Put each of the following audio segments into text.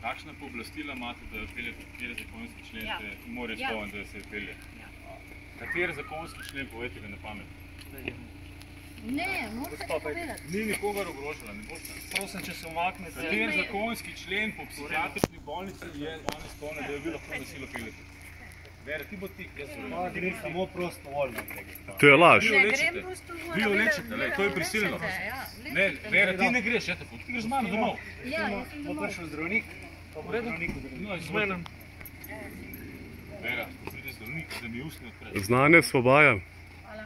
Kakšna pooblastila imate, da peljete, kateri zakonski člen ste mora izpolniti, da se pelje? Kateri zakonski člen, povejte ga na pamet? Ne, morate povedati. Ni nikogar ogrožala, ne boste. Prosim, če se umaknete. Kateri zakonski člen po psihiatrični bolnici je on izpolnjen, da jo vi lahko nasilo peljete? Vera, ti bo tik, jaz sem. Gre samo prostovoljno. To je laž. Ne grem prostovoljno. Vi jo lečete, to je prisilno. Ne, Vera, ti ne greš, ti greš z mano domov. Ja, jaz sem domov. Bo prišel zdravnik, pa bo zdravnik odredil. No, izvolite. Vera, pride zdravnik, da mi ustni odpre. Znanje svobaja. Hvala.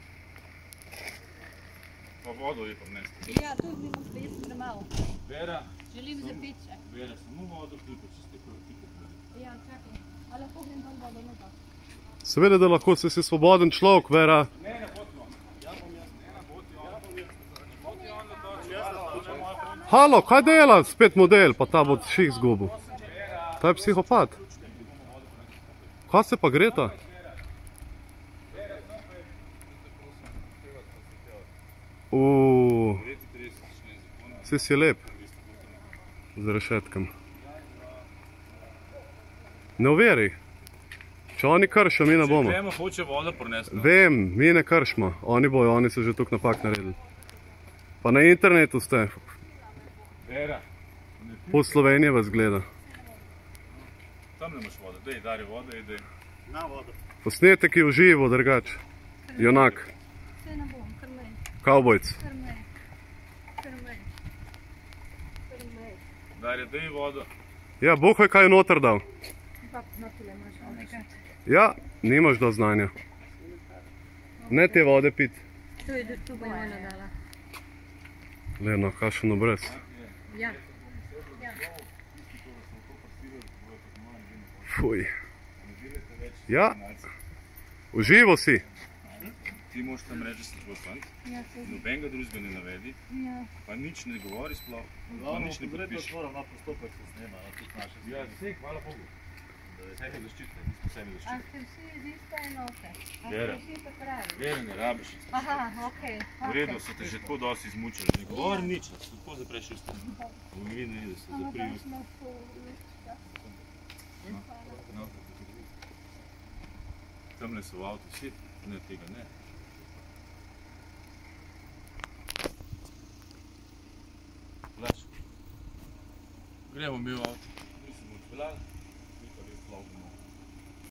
Pa vodo je pa vnesti. Ja, tu bi vam spet premalo. Vera. Želim zapiti še. Vera, samo vodo klipo, če ste ti kupili. Ja, čakaj. A lahko grem tam vodo noter? Seveda, da lahko si svoboden človek, Vera. Ne, ne boti on. Ja bom jaz, ne boti on. Ne boti on na to, jaz. Halo, kaj dela spet model, pa ta bo ših zgubil? Ta je psihopat. Kaj se pa gre ta? Vsi si lep. Z rešetkami. Ne uveri. Če oni kršijo, mi ne bomo. Če gremo, hoče voda prinesti. Vem, mi ne kršimo. Oni bojo, oni so že tukaj napak naredili. Pa na internetu ste. Vera. Pol Slovenije vas gleda. Tam ne imaš voda. Dej, dari voda, idej. Na vodo. Posnetek je v živo, drugač. Junak. Vse ne bom, kar mej. Kavbojc. Kar mej. Kar mej. Kar mej. Dari, dej vodo. Ja, Bog je kaj noter dal. Pa notile imaš nekaj. Ja, nimaš do znanja. Ne te vode pit. Tu bo ena dala. Leno, kakšen obraz. Ja. Fuj. Ja, uživo si. Ti moraš tam reči, da si tvoj fant. Nobenega drugega ne navedi. Pa nič ne govori sploh. Pa nič ne podpiši. Na postopek se snema, tudi naše. Ja, vse, hvala Bogu. Vse te zaščitne, mi smo vsemi A zaščitne. ste vsi iz iste enote? A Vera. ste vsi pa pravi? Vera, ne rabiš. Aha, okej. V redu, so te že tako dosti izmučili. Ne govori nič, da se tako zapreš usta. V vidi, da se zapri usta. Tamle so v avtu vsi, ne tega ne. Laš. Gremo mi v avto.